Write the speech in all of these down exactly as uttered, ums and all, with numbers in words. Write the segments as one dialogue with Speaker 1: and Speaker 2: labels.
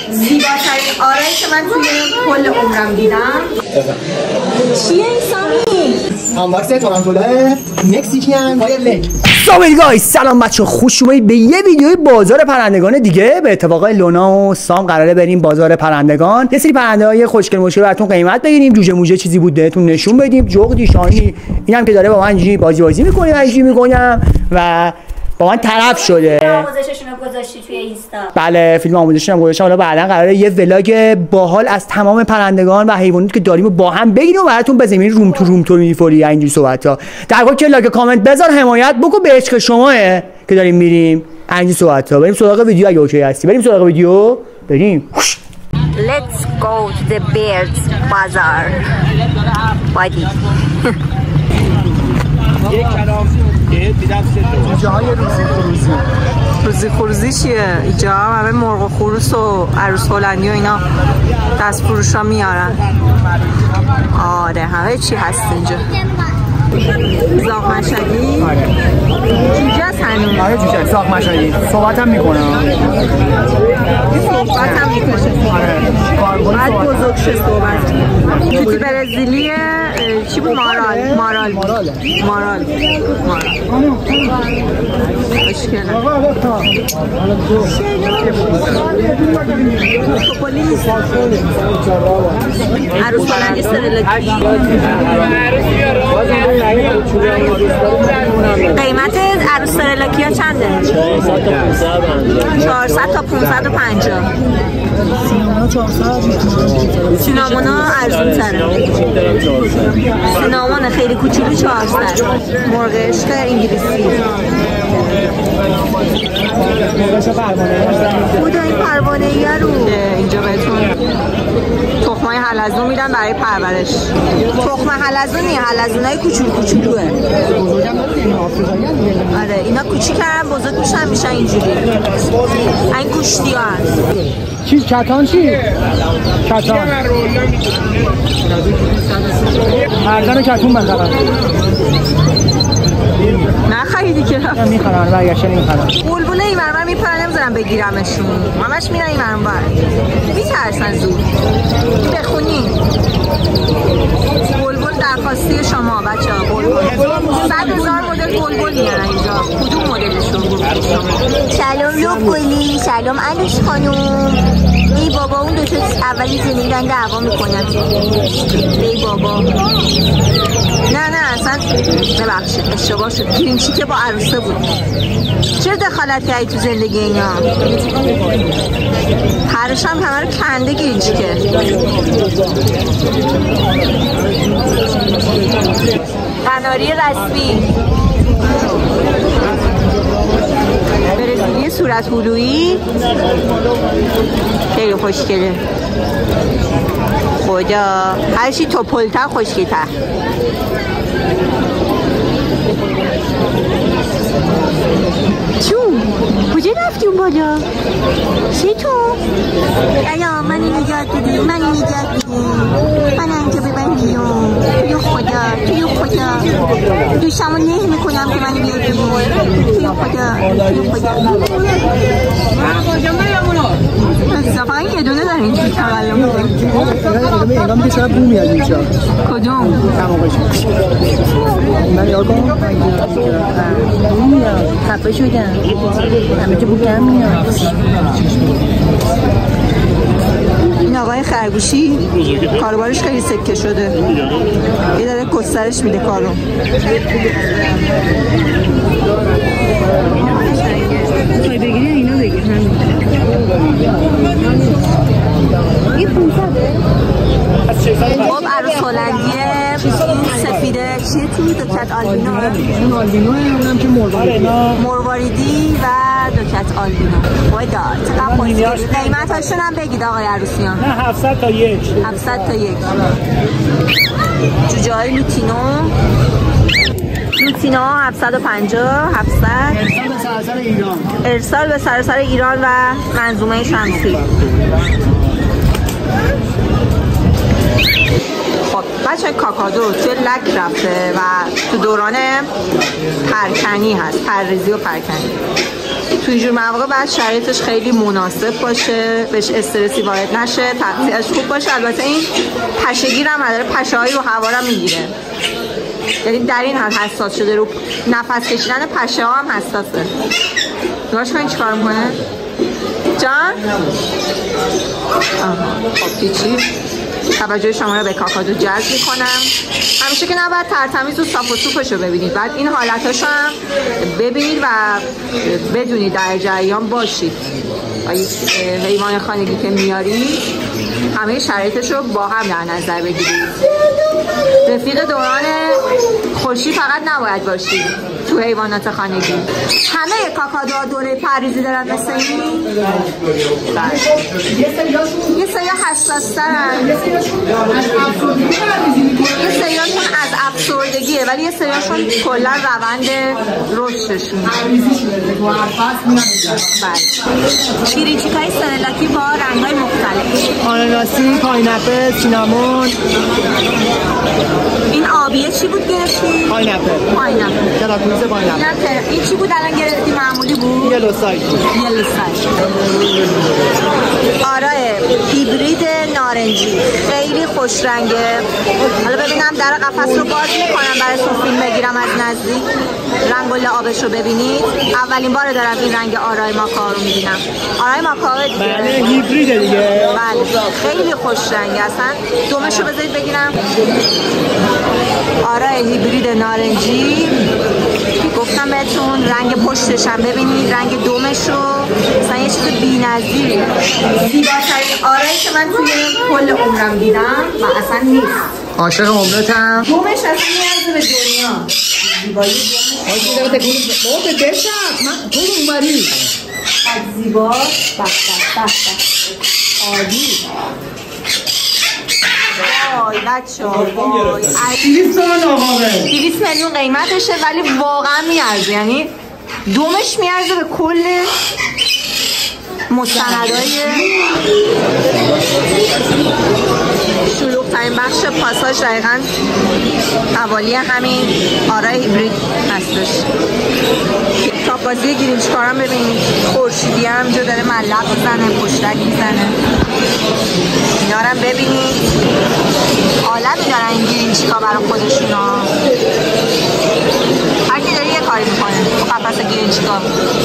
Speaker 1: زیباترین آرایش من توی کل عمرم دیدم. چیه این سامی؟
Speaker 2: آنواکس تورنتوله مکزیکن فایر لک.
Speaker 3: سلام گایز، سلام بچه، خوش اومدید به یه ویدیوی بازار پرندگان دیگه. به اتفاق لونا و سام قراره بریم بازار پرندگان، یه سری پرنده‌های خوشگل مشکل براتون قیمت بگیریم، جوجه موجه چیزی بود بهتون نشون بدیم، جغدی شاهینی اینم که داره با من اینجوری بازی بازی می‌کنه، اینجوری می‌کنم و با من طرف شده.
Speaker 1: آموزششون رو گذاشتی توی اینستا؟
Speaker 3: بله، فیلم آموزششون هم گذاشتم. حالا بعداً قراره یه ولاگ باحال از تمام پرندگان و حیواناتی که داریم با هم بگیریم و براتون بزنیم. روم تو روم تو می‌فوری اینجوری صحبت‌ها. در واقع که لایک کامنت بذار، حمایت بکن به عشق شماه که داریم میریم اینجوری صحبت‌ها. بریم سراغ ویدیو اگه اوکی هستی. بریم سراغ ویدیو. بریم.
Speaker 1: Let's go to the birds bazaar. بادی.
Speaker 4: یک کلام که دیدم سه
Speaker 2: جاهای روزی خروزی.
Speaker 5: روزی خروزی چیه؟ اینجا همه مرغ و خروس و عروس هلندی و اینا دست فروش ها میارن. آره همه چی هست اینجا. زاغ مشهدی؟
Speaker 2: آره
Speaker 5: جوجه هست هنوز؟
Speaker 2: آره جوجه زاغ مشهدی. صحبت هم میکنم.
Speaker 5: صحبت هم میکنه.
Speaker 2: آره
Speaker 5: باید بزرگ شه صحبت. توتی برزیلیه چی بود؟ مارال مارال
Speaker 2: مارال
Speaker 5: مارال مارال اشکاله پولیس عروس هلندی سرلکی. قیمت عروس سرلکی ها چنده؟ چهارصد تا پانصد و پنجاه. سینامونا ارزون تره. سینامان خیلی کوچولو چهارصد. مرغ عشق انگلیسی. خدا این پروانه ایه رو اینجا بهتون تخمای حلزون میدن برای پرورش. تخم حلزونیه، حلزونای کوچولو کوچولوه. آره اینا کوچیکن بزرگ میشن میشن اینجوری. این گوشتی ها هست.
Speaker 2: چی کتان چی؟ کتان مردان کتون بندارم
Speaker 5: نخریدی که رفت
Speaker 2: میخرن برگشتن میخرن.
Speaker 5: بلبله این مرمر میپرن نمیذارم بگیرمشون، همش میرن این مرمر میترسن زود. بخونی بلبل درخواستی شما بچه ها. بلبل صد هزار مدل بلبل میارن اینجا. کدوم مدلشون؟ سلام لوکلی، سلام علیش خانوم. ای بابا اون دوتا اولی زنیدن دعوا میکنن. ای بابا نه نه اصلا ببخشید اشتباه شد. گرینچی که با عروسه بود. چرا دخالت کردی تو زندگی اینا؟ پرش هم همه رو کنده گرینچی که. قناری رسمی برزیلی صورت هلویی خیلی خوشگله. خدا هرچی توپلتر خوشگل‌تر. چون کجا رفتی اون بالا؟ چی تو؟ ایا منی نجات بدی، منی نجات بدی، من انجا ببندیم. توی خدا توی خدا دوشمو نه میکنم که منی بیاد بیرون. توی خدا توی خدا اتفاقا یه دونه داره اینجوری تولم میکنه.
Speaker 2: اینا میگه چرا بو میاد اینجا؟
Speaker 5: کدوم؟
Speaker 2: تمامش من یاد کنم بو میاد خفه شدم همه که بو کم میاد.
Speaker 5: این آقای خرگوشی کاربارش خیلی سکه شده، یه داره گسترش میده کارو. میخوای بگیری اینو بگیر همین. این پونصده؟ خب عروس هلندیه. این سفیده چیه توی؟ دوکت آلبینو.
Speaker 2: اون آلبینو اونم که مرواریدی
Speaker 5: مرواریدی و دوکت آلبینو. وای داد چقدر خوشگل. قیمت هاشون هم بگید آقای عروسیان.
Speaker 4: نه هفتصد تا یک.
Speaker 5: هفتصد تا یک. جوجه های لوتینو. لوتینو هفتصد و پنجاه. هفتصد.
Speaker 2: ارسال به سراسر ایران.
Speaker 5: ارسال به سراسر ایران و منظومه شمسی. خب بچه کاکادو توی لک رفته و تو دوران پرکنی هست، پرریزی و پرکنی.
Speaker 1: توی جور مواقع بعد شرایطش خیلی مناسب باشه، بهش استرسی وارد نشه، تغذیه‌اش خوب باشه. البته این پشه‌گیر هم نداره، پشه‌های رو هوا رو میگیره، یعنی در این حد حساس شده، رو نفس کشیدن پشه ها هم حساسه. نگاش کنید چی کار میکنه جان؟ خب پیچی توجه شما رو به کاکادو جذب میکنم. همیشه که نباید ترتمیز و صاف و سوپش رو ببینید، بعد این حالتاشو هم ببینید و بدونید، در جریان باشید. و یک حیوان خانگی که میارید همه شرایطش رو با هم در نظر بگیرید. رفیق دوران خوشی فقط نباید باشید تو حیوانات خانگی. همه کاکادوها دوره پریزی دارن مثل این؟ یه سری حساس ترن، یه سریاشون از افسردگیه، ولی یه سریاشون کلا روند رشدشون. گیرینچیکای سرلاکی با رنگ‌های مختلف،
Speaker 3: آناناسی، پاینپل، سینامون.
Speaker 1: این آبیه چی بود گرفتی؟
Speaker 3: پاینپل.
Speaker 1: پاینپل.
Speaker 3: تراکوز پاینپل.
Speaker 1: این چی بود الان گرفتی؟ معمولی بود؟
Speaker 3: یلو سایز.
Speaker 1: یلو سایز. آره هیبرید نارنجی خیلی خوش رنگه. حالا ببینم در قفس رو باز میکنم براتون فیلم بگیرم از نزدیک، رنگ و لعابش رو ببینید. اولین بار دارم این رنگ آرای ماکاو رو میبینم. آرای ماکاو دیگه.
Speaker 3: بله هیبریده دیگه.
Speaker 1: بله خیلی خوش رنگه. اصلا دومش رو بذارید بگیرم. آرای هیبرید نارنجی گفتم بهتون، رنگ پشتش هم ببینید، رنگ دومش رو مثلا یه چیز بی‌نظیره. زیباترین آرایی که من توی کل عمرم دیدم و اصلا نیست.
Speaker 3: عاشق عمرتم.
Speaker 1: دومش اصلا نیازه به دنیا. زیبایی دومش.
Speaker 3: آقا تکون بابا به دشت من تو اونوری.
Speaker 1: از زیبا بخ بخ بخ عالی. وای بچه وای
Speaker 3: دویست تومن آقابه
Speaker 1: دویست میلیون قیمتشه، ولی واقعا میارزه، یعنی دومش میارزه به کل مستندهای شلوغ ترین بخش پاساژ. دقیقا حوالی همین آرای هیبرید هستش. تاپ بازی گیرینچیکا هم ببینید، خورشیدی هم جو داره ملق میزنه، پشتک میزنه. اینا رو هم ببینید، عالمی دارن این گیرینچیکا برای خودشون ها. هر کی داره یه کاری میکنه تو قفس گیرینچیکا.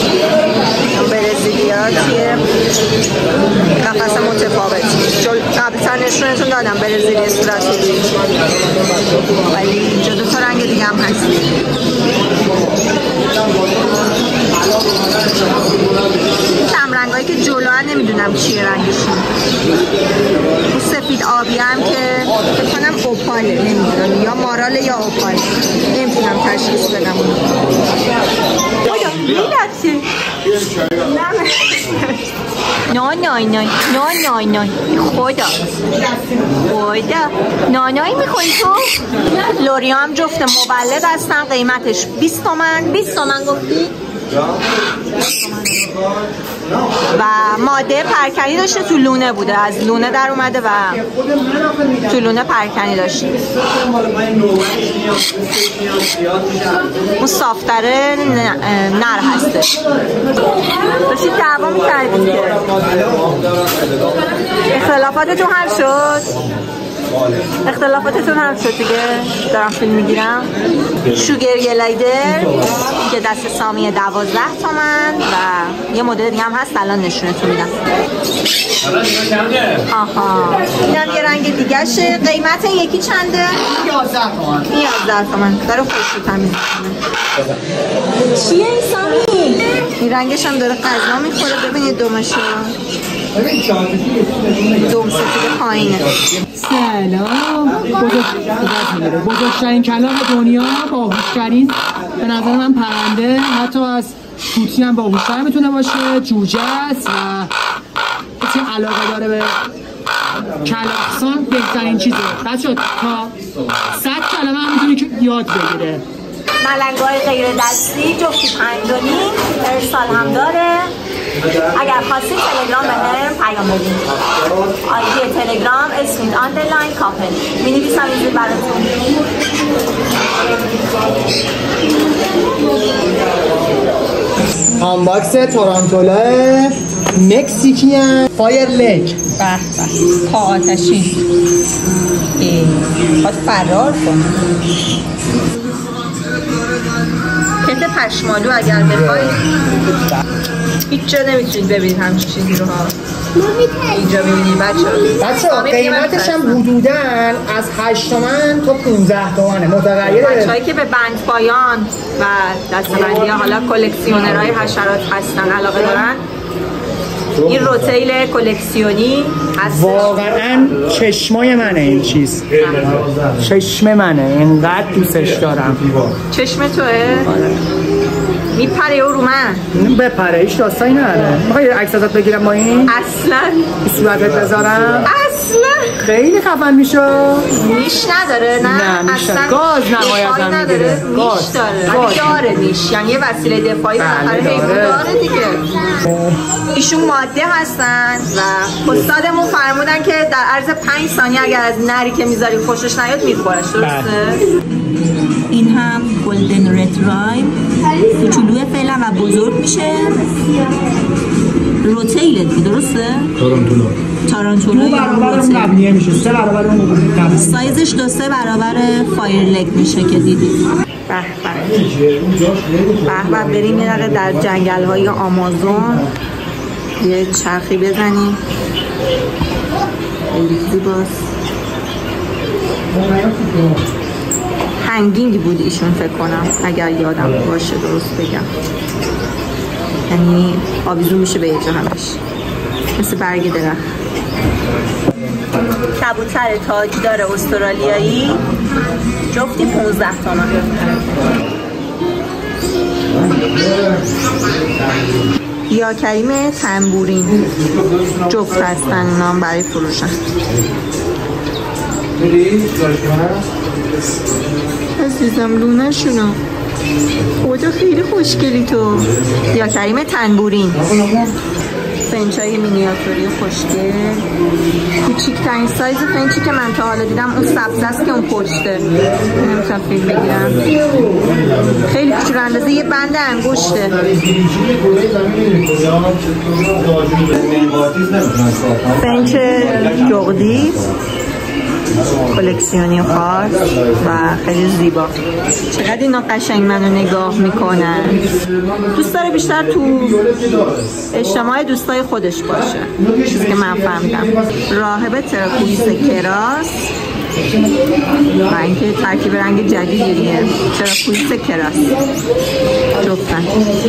Speaker 1: برزیلیاتیه قفس متفاوت. قبلتر نشونتون دادم برزیلی استراتژی، ولی اینجا دو تا رنگ دیگه هم هست. هم رنگایی که جلو هم نمیدونم چیه رنگشون. اون سفید آبی هم که فکر کنم اوپاله، نمیدونم یا ماراله یا اوپاله، نمیتونم تشخیص بدم. میدرسی نه نه نه نه نه نه خدا خدا نانایی میخوری تو؟ لوریا هم جفت مبلد هستن، قیمتش بیست تومن. بیست تومن گفتی؟ و ماده پرکنی داشته، تو لونه بوده، از لونه در اومده و تو لونه پرکنی داشته. اون صافتره نر هستش. داشتید دعوا میکردید که اختلافاتتون حل شد؟ اختلافاتتون هم شد دیگه. دارم فیلم میگیرم. شوگر گلایدر که دست سامیه دوازده تومن و یه مدل دیگه هم هست، الان نشونتون میدم. آها اینم یه رنگ دیگه شه. قیمت یکی چنده؟
Speaker 3: یازده تومن.
Speaker 1: یازده تومن. داره خوش رو تمیز میکنه. چیه این سامی؟ این رنگش هم داره غذا میخوره. ببینید دومش رو. دوم سفید پایینه.
Speaker 3: سلام. بزرگترین کلاغ دنیا، باهوشترین به نظر من پرنده، حتی از توتی هم باهوشتر میتونه باشه. جوجه است و کسی علاقه داره به کلاغسان بهترین چیزه. بچه تا صد کلمه هم میتونه که یاد بگیره.
Speaker 1: ملنگ‌های غیر دستی جفتی پنج و نیم، ارسال هم داره. اگر خواستید تلگرام به هم پیام بدین. آیدی تلگرام اسمید آندرلاین کاپل. می‌نویسم اینجور براتون.
Speaker 3: آنباکس تارانتولا مکزیکیان فایر لگ.
Speaker 1: به به پا آتشین خواهد فرار کنه. کت پشمالو اگر بخواید هیچ جا نمیتونید ببینید همچین چیزی رو ها. اینجا ببینید بچه
Speaker 3: بچه ها قیمتش هم حدوداً از هشت تومن تا پونزده تومنه متغیره.
Speaker 1: بچه هایی که به بند پایان و دستبندی ها حالا کلکسیونرهای حشرات هستن علاقه دارن این روتیل کلکسیونی هست.
Speaker 3: واقعا چشمای منه این چیز. چشم منه اینقدر دوستش دارم.
Speaker 1: چشم توه؟ میپره او رو من
Speaker 3: بپره هیچ داستانی نداره. میخوای عکس ازت بگیرم با این؟
Speaker 1: اصلا
Speaker 3: تو صورتت بذارم؟
Speaker 1: اصلا
Speaker 3: خیلی خفن میشه.
Speaker 1: نیش نداره نه؟
Speaker 3: نه نیش
Speaker 1: اصلا
Speaker 3: گاز نمایت هم
Speaker 1: نداره. نیش داره ولی داره نیش یعنی یه وسیله دفاعی بالاخره حیوان داره دیگه. ایشون ماده هستن و استادمون فرمودن که در عرض پنج ثانیه اگر از نری که میذاری خوشش نیاد میخورش. درسته؟ این هم گلدن رترایم کوچولوه فعلا و بزرگ میشه. روتیله درسته؟
Speaker 3: تارانتولا.
Speaker 1: تارانتولا یا
Speaker 3: روتیل قبلیه میشه. سه برابر اون قبلی.
Speaker 1: سایزش دو سه برابر فایر لگ میشه که دیدید. به به به بریم یه دقیقه در جنگل های آمازون یه چرخی بزنیم. خیلی زیباست. هنگینگ بود ایشون فکر کنم اگر یادم باشه درست بگم. یعنی آویزون میشه به یه جا همش مثل برگ درخت. کبوتر تاجدار استرالیایی جفتی پونزده تومن. یا کریم تنبورین جفت هستن نام برای فروشن. عزیزم لونه شونو خدا خیلی خوشگلی تو. یا کریم تنبورین فنچای مینیاتوری خوشگل. کوچیکترین سایز فنچی که من تا حالا دیدم اون سبز است که اون پشته. نمیتونم فیلم بگیرم. خیلی کوچولو اندازه یه بند انگشته. فنچ جغدی کلکسیونی خاص و خیلی زیبا. چقدر اینا قشنگ منو نگاه میکنن. دوست داره بیشتر تو اجتماع دوستای خودش باشه چیزی که من فهمیدم. راهب تراکویس کراس و اینکه ترکیب رنگ جدیدیه. تراکویس کراس جفتن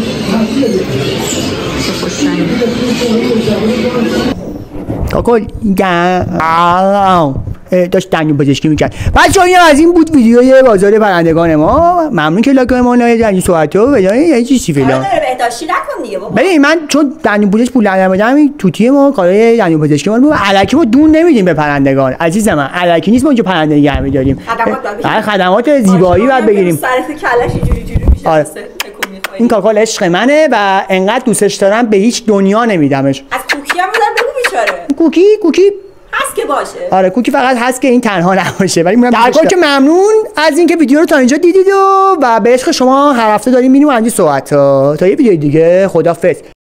Speaker 1: چه خوشنگی.
Speaker 3: کاکل داشت دندون پزشکی میکرد. بچه‌ها این از این بود ویدیوی بازار پرندگان ما. ممنون که لایک ما نایید در این صحبت‌ها و یه چیزی فعلا.
Speaker 1: داره بهداشتی نکن دیگه بابا.
Speaker 3: ببین من چون دندون پزشک پول ندارم این توتی ما کارای دندون پزشکی ما الکی ما دون نمیدیم به پرندگان. عزیز من الکی نیست ما اینجا پرنده نگه می‌داریم. خدمات خدمات زیبایی بعد بگیریم.
Speaker 1: صرف کلش اینجوری جوری میشه.
Speaker 3: این کاکال عشق منه و انقدر دوستش دارم به هیچ دنیا نمیدمش.
Speaker 1: از کوکی هم بودم بگو بیچاره.
Speaker 3: کوکی کوکی
Speaker 1: هست که باشه.
Speaker 3: آره کوکی فقط هست که این تنها نباشه. ولی میگم در کل که ممنون از اینکه ویدیو رو تا اینجا دیدید و و به عشق شما هر هفته داریم می‌بینیم از این صحبت تا تا یه ویدیو دیگه. خدافظ.